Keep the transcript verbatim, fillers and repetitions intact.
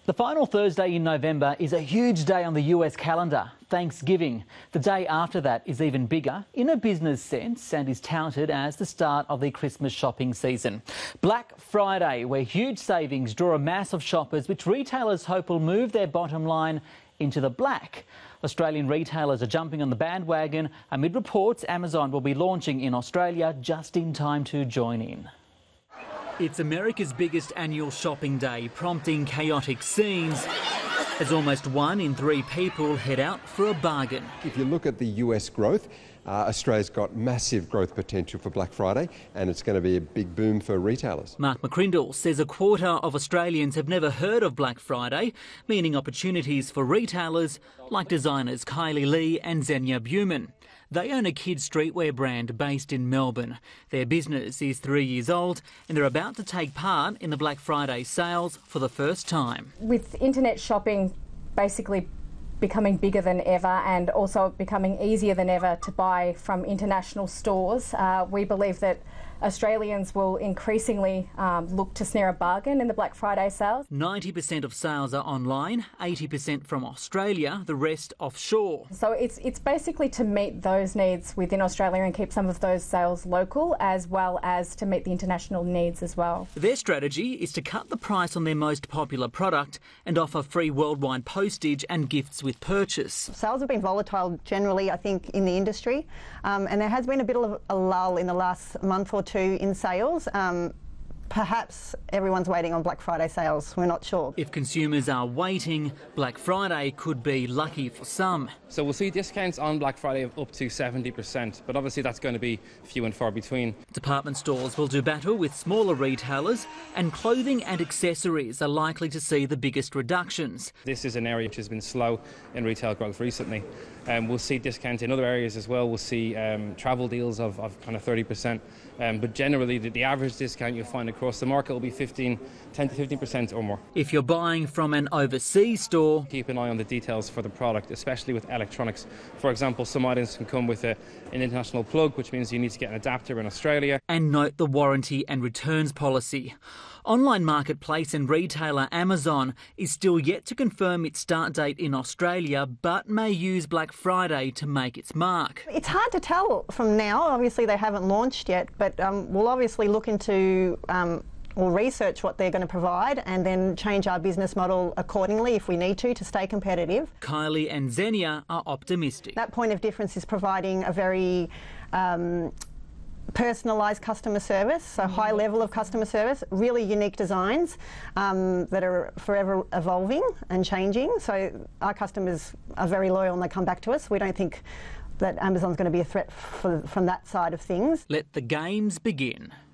The final Thursday in November is a huge day on the U S calendar, Thanksgiving. The day after that is even bigger in a business sense and is touted as the start of the Christmas shopping season. Black Friday, where huge savings draw a mass of shoppers, which retailers hope will move their bottom line into the black. Australian retailers are jumping on the bandwagon amid reports Amazon will be launching in Australia just in time to join in. It's America's biggest annual shopping day, prompting chaotic scenes as almost one in three people head out for a bargain. If you look at the U S growth, uh, Australia's got massive growth potential for Black Friday, and it's going to be a big boom for retailers. Mark McCrindle says a quarter of Australians have never heard of Black Friday, meaning opportunities for retailers like designers Kylie Lee and Xenia Buman. They own a kids' streetwear brand based in Melbourne. Their business is three years old and they're about to take part in the Black Friday sales for the first time. With internet shopping basically becoming bigger than ever and also becoming easier than ever to buy from international stores, uh, we believe that Australians will increasingly um, look to snare a bargain in the Black Friday sales. ninety percent of sales are online, eighty percent from Australia, the rest offshore. So it's it's basically to meet those needs within Australia and keep some of those sales local, as well as to meet the international needs as well. Their strategy is to cut the price on their most popular product and offer free worldwide postage and gifts with purchase. Sales have been volatile generally, I think, in the industry, um, and there has been a bit of a lull in the last month or two in sales. Um, perhaps everyone's waiting on Black Friday sales, we're not sure. If consumers are waiting, Black Friday could be lucky for some. So we'll see discounts on Black Friday of up to seventy percent, but obviously that's going to be few and far between. Department stores will do battle with smaller retailers, and clothing and accessories are likely to see the biggest reductions. This is an area which has been slow in retail growth recently. Um, we'll see discounts in other areas as well. We'll see um, travel deals of, of kind of thirty percent, um, but generally the, the average discount you'll find across the market will be fifteen, ten to fifteen percent or more. If you're buying from an overseas store, keep an eye on the details for the product, especially with electronics. For example, some items can come with a, an international plug, which means you need to get an adapter in Australia. And note the warranty and returns policy. Online marketplace and retailer Amazon is still yet to confirm its start date in Australia, but may use Black Friday to make its mark. It's hard to tell from now. Obviously they haven't launched yet, but um, we'll obviously look into um, or research what they're going to provide and then change our business model accordingly if we need to, to stay competitive. Kylie and Xenia are optimistic. That point of difference is providing a very um, personalised customer service, so high level of customer service, really unique designs um, that are forever evolving and changing. So our customers are very loyal and they come back to us. We don't think that Amazon's going to be a threat for, from that side of things. Let the games begin.